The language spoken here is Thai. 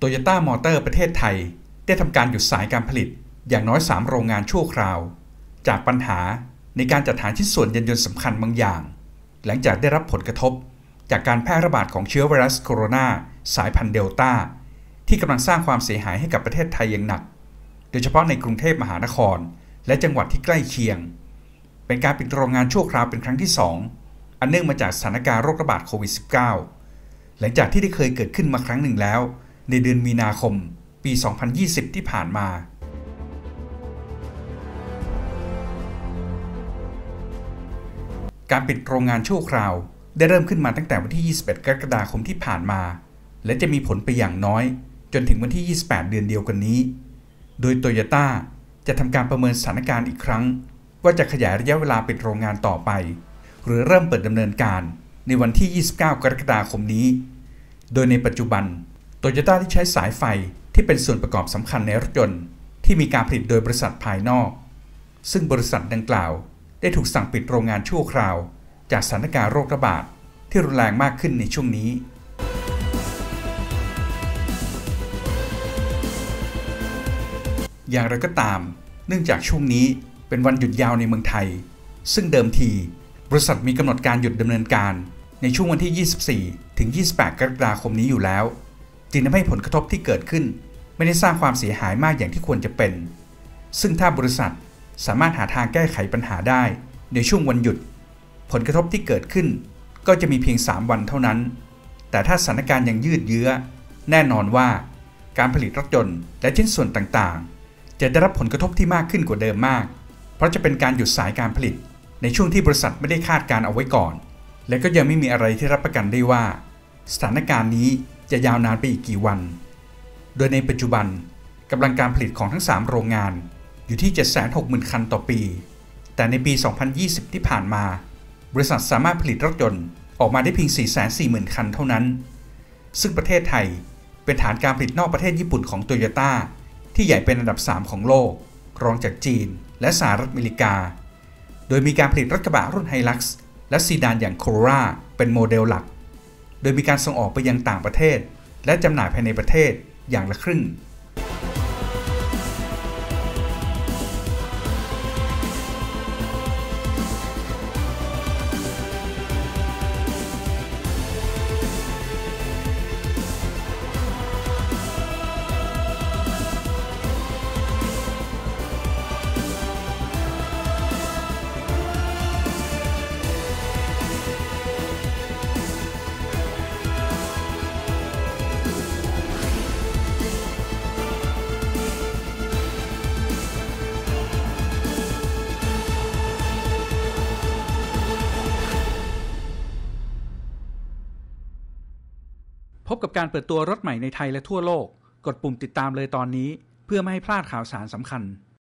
Toyota Motor ประเทศไทยได้ทำการหยุดสายการผลิตอย่างน้อย3โรงงานชั่วคราวจากปัญหาในการจัดหาชิ้นส่วนยานยนต์สำคัญบางอย่างหลังจากได้รับผลกระทบจากการแพร่ระบาดของเชื้อไวรัสโคโรนาสายพันธุ์เดลต้าที่กำลังสร้างความเสียหายให้กับประเทศไทยอย่างหนักโดยเฉพาะในกรุงเทพมหานครและจังหวัดที่ใกล้เคียงเป็นการปิดโรงงานชั่วคราวเป็นครั้งที่2อันเนื่องมาจากสถานการณ์โรคระบาดโควิด -19 หลังจากที่ได้เคยเกิดขึ้นมาครั้งหนึ่งแล้วในเดือนมีนาคมปี 2020 ที่ผ่านมาการปิดโรงงานชั่วคราวได้เริ่มขึ้นมาตั้งแต่วันที่ 21 กรกฎาคมที่ผ่านมาและจะมีผลไปอย่างน้อยจนถึงวันที่ 28 เดือนเดียวกันนี้โดยโตโยต้าจะทำการประเมินสถานการณ์อีกครั้งว่าจะขยายระยะเวลาปิดโรงงานต่อไปหรือเริ่มเปิดดำเนินการในวันที่ 29 กรกฎาคมนี้โดยในปัจจุบันโตโยต้าที่ใช้สายไฟที่เป็นส่วนประกอบสำคัญในรถยนต์ที่มีการผลิตโดยบริษัทภายนอกซึ่งบริษัทดังกล่าวได้ถูกสั่งปิดโรงงานชั่วคราวจากสถานการณ์โรคระบาดที่รุนแรงมากขึ้นในช่วงนี้อย่างไรก็ตามเนื่องจากช่วงนี้เป็นวันหยุดยาวในเมืองไทยซึ่งเดิมทีบริษัทมีกำหนดการหยุดดำเนินการในช่วงวันที่ 24 ถึง 28 กรกฎาคมนี้อยู่แล้วจึงทำให้ผลกระทบที่เกิดขึ้นไม่ได้สร้างความเสียหายมากอย่างที่ควรจะเป็นซึ่งถ้าบริษัทสามารถหาทางแก้ไขปัญหาได้ในช่วงวันหยุดผลกระทบที่เกิดขึ้นก็จะมีเพียง3วันเท่านั้นแต่ถ้าสถานการณ์ยังยืดเยื้อแน่นอนว่าการผลิตรถยนต์และชิ้นส่วนต่างๆจะได้รับผลกระทบที่มากขึ้นกว่าเดิมมากเพราะจะเป็นการหยุดสายการผลิตในช่วงที่บริษัทไม่ได้คาดการเอาไว้ก่อนและก็ยังไม่มีอะไรที่รับประกันได้ว่าสถานการณ์นี้จะยาวนานไปอีกกี่วันโดยในปัจจุบันกำลังการผลิตของทั้ง3โรงงานอยู่ที่ 760,000 คันต่อปีแต่ในปี 2020 ที่ผ่านมาบริษัทสามารถผลิตรถยนต์ออกมาได้เพียง 440,000 คันเท่านั้นซึ่งประเทศไทยเป็นฐานการผลิตนอกประเทศญี่ปุ่นของโตโยต้าที่ใหญ่เป็นอันดับ3ของโลกรองจากจีนและสหรัฐอเมริกาโดยมีการผลิตรถกระบะรุ่นไฮลักซ์และซีดานอย่างโคโรล่าเป็นโมเดลหลักโดยมีการส่งออกไปยังต่างประเทศและจำหน่ายภายในประเทศอย่างละครึ่งพบกับการเปิดตัวรถใหม่ในไทยและทั่วโลกกดปุ่มติดตามเลยตอนนี้เพื่อไม่ให้พลาดข่าวสารสำคัญ